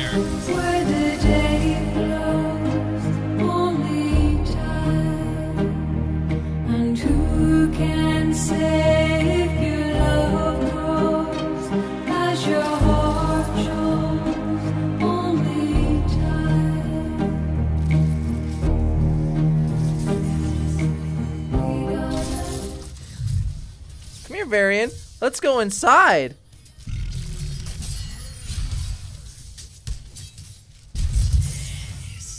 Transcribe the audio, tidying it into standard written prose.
where the day flows only time, and who can say if your love grows as your heart shows only time. Come here, Varian. Let's go inside.